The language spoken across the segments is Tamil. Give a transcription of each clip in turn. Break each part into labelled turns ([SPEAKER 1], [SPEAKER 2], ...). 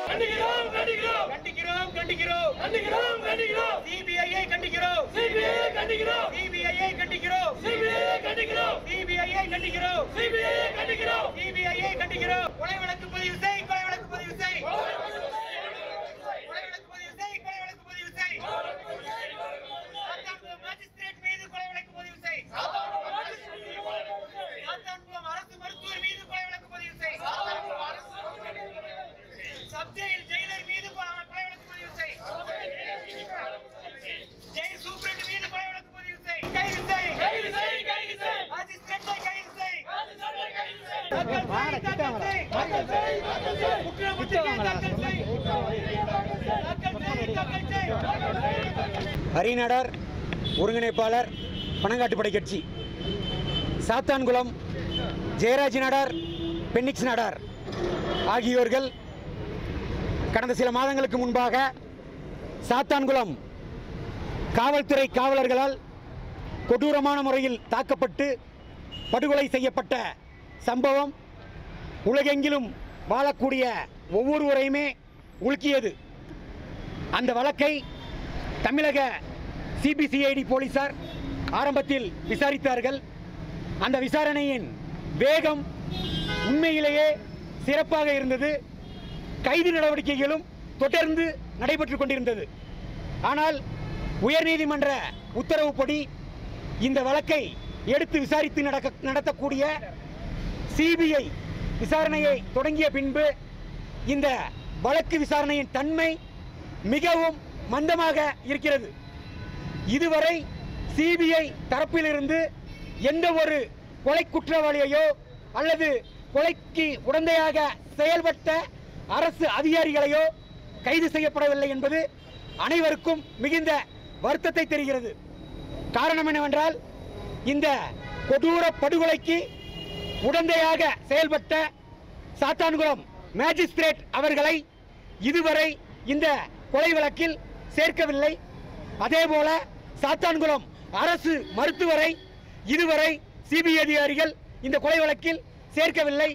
[SPEAKER 1] கண்டிக்கிறோம் கண்டிக்கிறோம் கண்டிக்கிறோம் கண்டிக்கிறோம் கண்டிக்கிறோம் கண்டிக்கிறோம் சிபிஐயை கண்டிக்கிறோம் சிபிஐயை கண்டிக்கிறோம் சிபிஐயை கண்டிக்கிறோம் சிபிஐயை கண்டிக்கிறோம் சிபிஐயை கண்டிக்கிறோம் சிபிஐயை கண்டிக்கிறோம் சிபிஐயை கண்டிக்கிறோம் கொலை வழக்கு பதிவு செய் கொலை வழக்கு பதிவு செய் கொலை வழக்கு பதிவு செய் கொலை வழக்கு பதிவு செய் சாத்தான்குளம் மேஜிஸ்ட்ரேட் மீது கொலை வழக்கு பதிவு செய் சாத்தான்குளம் அரசு மருத்துவர் மீது கொலை வழக்கு பதிவு செய் சப்ஜெயில் ஜெயிலர் மீது கொலை வழக்கு பதிவு செய் ஜெயில் சூப்பரண்ட் மீது கொலை வழக்கு பதிவு செய் கைது செய் கைது செய் கைது செய் மேஜிஸ்ட்ரேட்டை கைது செய் தாக்கல் செய் தாக்கல் செய் தாக்கல் செய் குற்றப்பத்திரிகை தாக்கல் செய் தாக்கல் செய் தாக்கல் செய்
[SPEAKER 2] ஹரிநாடர் ஒருங்கிணைப்பாளர் பனங்காட்டுப்படை கட்சி சாத்தான்குளம் ஜெயராஜ் நாடார் பென்னிக்ஸ் நாடார் ஆகியோர்கள் கடந்த சில மாதங்களுக்கு முன்பாக சாத்தான்குளம் காவல்துறை காவலர்களால் கொடூரமான முறையில் தாக்கப்பட்டு படுகொலை செய்யப்பட்ட சம்பவம் உலகெங்கிலும் வாழக்கூடிய ஒவ்வொருவரையுமே உலுக்கியது. அந்த வழக்கை தமிழக சிபிசிஐடி போலீசார் ஆரம்பத்தில் விசாரித்தார்கள். அந்த விசாரணையின் வேகம் உண்மையிலேயே சிறப்பாக இருந்தது. கைது நடவடிக்கைகளும் தொடர்ந்து நடைபெற்றுக் கொண்டிருந்தது. ஆனால் உயர்நீதிமன்ற உத்தரவுப்படி இந்த வழக்கை எடுத்து விசாரித்து நடத்தக்கூடிய சிபிஐ விசாரணையை தொடங்கிய பின்பு இந்த வழக்கு விசாரணையின் தன்மை மிகவும் மந்தமாக இருக்கிறது. இதுவரை சிபிஐ தரப்பிலிருந்து எந்த ஒரு கொலை குற்றவாளியையோ அல்லது கொலைக்கு உடந்தையாக செயல்பட்ட அரசு அதிகாரிகளையோ கைது செய்யப்படவில்லை என்பது அனைவருக்கும் மிகுந்த வருத்தத்தை தெரிகிறது. காரணம் என்னவென்றால் இந்த கொடூர படுகொலைக்கு உடந்தையாக செயல்பட்ட சாத்தான்குளம் மேஜிஸ்ட்ரேட் அவர்களை இதுவரை இந்த கொலை வழக்கில் சேர்க்கவில்லை. அதேபோல சாத்தான்குளம் அரசு மருத்துவரை இதுவரை சிபிஐ அதிகாரிகள் இந்த கொலை வழக்கில் சேர்க்கவில்லை.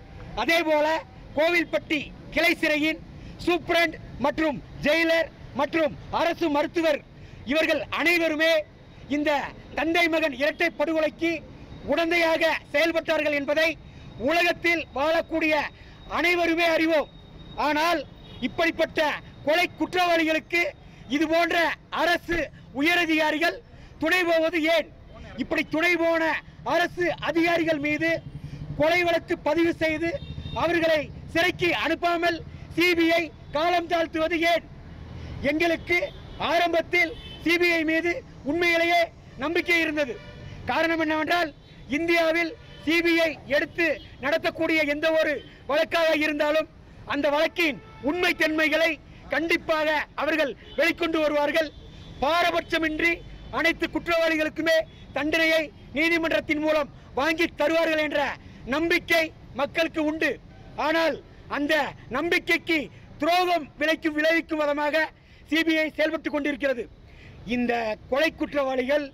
[SPEAKER 2] அதேபோல கோவில்பட்டி கிளை சிறையின் சூப்பரண்ட் மற்றும் ஜெயிலர் மற்றும் அரசு மருத்துவர் இவர்கள் அனைவருமே இந்த தந்தை மகன் இரட்டை படுகொலைக்கு உடந்தையாக செயல்பட்டார்கள் என்பதை உலகத்தில் வாழக்கூடிய அனைவருமே அறிவோம். ஆனால் இப்படிப்பட்ட கொலை குற்றவாளிகளுக்கு இது போன்ற அரசு உயரதிகாரிகள் துணை போவது ஏன்? இப்படி துணை போன அரசு அதிகாரிகள் மீது கொலை வழக்கு பதிவு செய்து அவர்களை சிறைக்கு அனுப்பாமல் சிபிஐ காலம் தாழ்த்துவது ஏன்? எங்களுக்கு ஆரம்பத்தில் சிபிஐ மீது உண்மையிலேயே நம்பிக்கை இருந்தது. காரணம் என்னவென்றால் இந்தியாவில் சிபிஐ எடுத்து நடத்தக்கூடிய எந்த ஒரு வழக்காக இருந்தாலும் அந்த வழக்கின் உண்மை தன்மைகளை கண்டிப்பாக அவர்கள் வெளிக்கொண்டு வருவார்கள். பாரபட்சமின்றி அனைத்து குற்றவாளிகளுக்குமே தண்டனையை நீதிமன்றத்தின் மூலம் வாங்கி தருவார்கள் என்ற நம்பிக்கை மக்களுக்கு உண்டு. ஆனால் அந்த நம்பிக்கைக்கு துரோகம் விளைவிக்கும் விதமாக சிபிஐ செயல்பட்டுக் கொண்டிருக்கிறது. இந்த கொலை குற்றவாளிகள்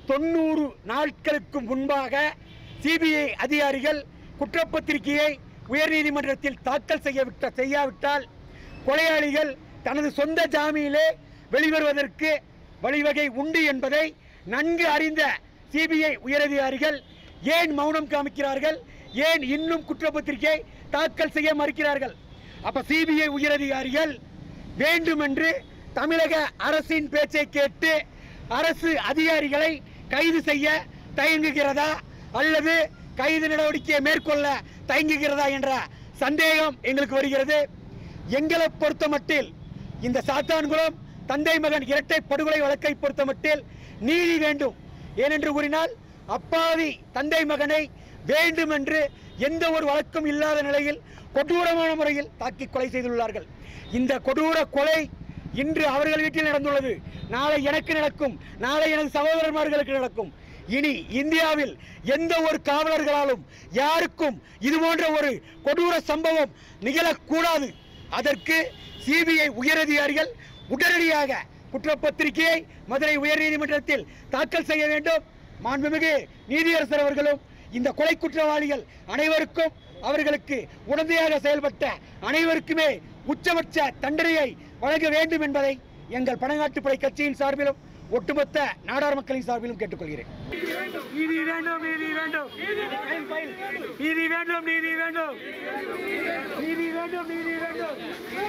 [SPEAKER 2] 90 நாட்களுக்கு முன்பாக சிபிஐ அதிகாரிகள் குற்றப்பத்திரிகையை உயர்நீதிமன்றத்தில் தாக்கல் செய்யாவிட்டால் கொலையாளிகள் தனது சொந்த ஜாமீனிலே வெளிவருவதற்கு வழிவகை உண்டு என்பதை நன்கு அறிந்த சிபிஐ உயரதிகாரிகள் ஏன் மௌனம் காமிக்கிறார்கள்? ஏன் இன்னும் குற்றப்பத்திரிகை தாக்கல் செய்ய மறுக்கிறார்கள்? அப்ப சிபிஐ உயரதிகாரிகள் வேண்டுமென்று தமிழக அரசின் பேச்சை கேட்டு அரசு அதிகாரிகளை கைது செய்ய தயங்குகிறதா அல்லது கைது நடவடிக்கையை மேற்கொள்ள தயங்குகிறதா என்ற சந்தேகம் எங்களுக்கு வருகிறது. எங்களை பொறுத்தமட்டில் இந்த சாத்தான்குளம் தந்தை மகன் இரட்டை படுகொலை வழக்கை பொறுத்தமட்டில் நீதி வேண்டும். ஏனென்று கூறினால் அப்பாவி தந்தை மகனை வேண்டுமென்று எந்த ஒரு வழக்கும் இல்லாத நிலையில் கொடூரமான முறையில் தாக்கி கொலை செய்துள்ளார்கள். இந்த கொடூர கொலை இன்று அவர்கள் வீட்டில் நடந்துள்ளது. நாளை எனக்கு நடக்கும், நாளை எனது சகோதரர்களுக்கு நடக்கும். இனி இந்தியாவில் எந்த ஒரு காவலர்களாலும் யாருக்கும் இது போன்ற ஒரு கொடூர சம்பவம் நிகழக்கூடாது. அதற்கு சிபிஐ உயரதிகாரிகள் உடனடியாக குற்றப்பத்திரிகையை மதுரை உயர்நீதிமன்றத்தில் தாக்கல் செய்ய வேண்டும். மாண்புமிகு நீதியரசர் அவர்களும் இந்த கொலை குற்றவாளிகள் அனைவருக்கும் அவர்களுக்கு உடந்தையாக செயல்பட்ட அனைவருக்குமே உச்சபட்ச தண்டனையை வழங்க வேண்டும் என்பதை எங்கள் பணங்காட்டுப்படை கட்சியின் சார்பிலும் ஒட்டுமொத்த நாடார் மக்களின் சார்பிலும் கேட்டுக்கொள்கிறேன். நீதி வேண்டும், நீதி வேண்டும், நீதி வேண்டும், நீதி வேண்டும், நீதி வேண்டும், நீதி வேண்டும், நீதி வேண்டும்.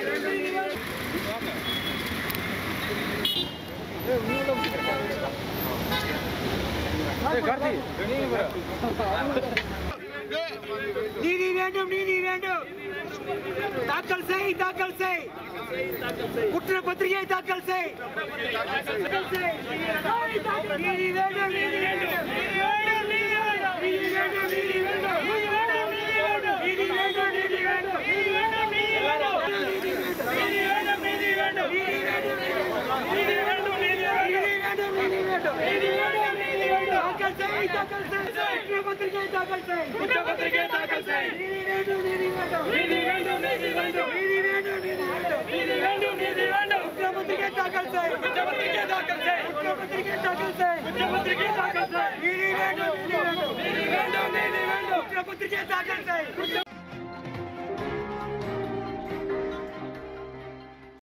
[SPEAKER 2] நீதி வேண்டும், நீதி வேண்டும். தாக்கல் செய், தாக்கல் செய். குற்றப்பத்திரிகை தாக்கல் செய். நீதி வேண்டும், நீதி வேண்டும். நீதி வேண்டும், நீதி வேண்டும். நீதி வேண்டும், நீதி வேண்டும். நீதி வேண்டும், நீதி வேண்டும். நீதி வேண்டும், நீதி வேண்டும். நீதி வேண்டும், நீதி வேண்டும். நீதி வேண்டும், நீதி வேண்டும். நீதி வேண்டும், நீதி வேண்டும். நீதி வேண்டும், நீதி வேண்டும். நீதி வேண்டும், நீதி வேண்டும். நீதி வேண்டும். தாக்கல் செய், தாக்கல் செய். குற்றப்பத்திரிகை தாக்கல் செய். குற்றப்பத்திரிகை தாக்கல் செய். நீதி வேண்டும், நீதி வேண்டும். நீதி வேண்டும், நீதி வேண்டும். நீதி வேண்டும், நீதி வேண்டும். நீதி வேண்டும், நீதி வேண்டும். குற்றப்பத்திரிகை தாக்கல் செய். குற்றப்பத்திரிகை தாக்கல் செய். குற்றப்பத்திரிகை தாக்கல் செய். குற்றப்பத்திரிகை தாக்கல் செய். நீதி வேண்டும், நீதி வேண்டும். நீதி வேண்டும், நீதி வேண்டும். குற்றப்பத்திரிகை தாக்கல் செய்.